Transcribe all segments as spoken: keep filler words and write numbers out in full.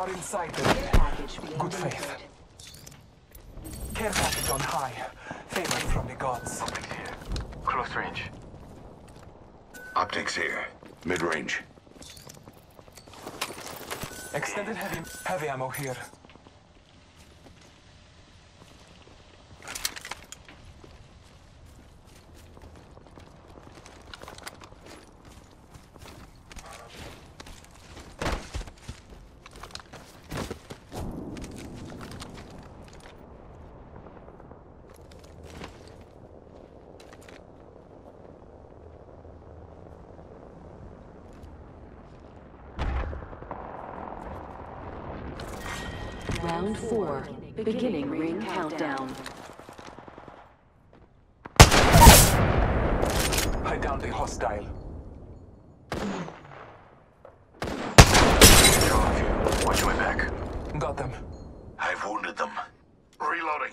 are in sight. Care package being Good delivered. faith. Care package on high. Favored from the gods. Optics here. Close range. Optics here. Mid-range. Extended heavy heavy ammo here. Round four. Beginning ring countdown. I downed the hostile. Get off you. Watch my back. Got them. I've wounded them. Reloading.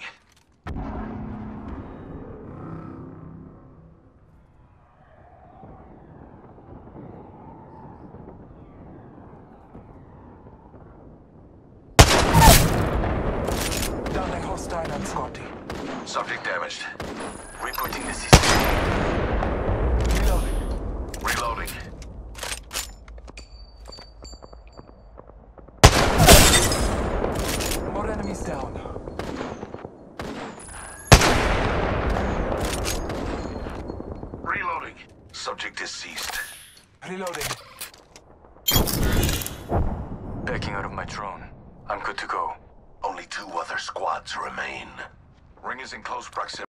Down the hostile and Scotty. Subject damaged. Rebooting the system. Reloading. Reloading. More enemies down. Reloading. Subject deceased. Reloading. Backing out of my drone. I'm good to go. Only two other squads remain. Ring is in close proximity.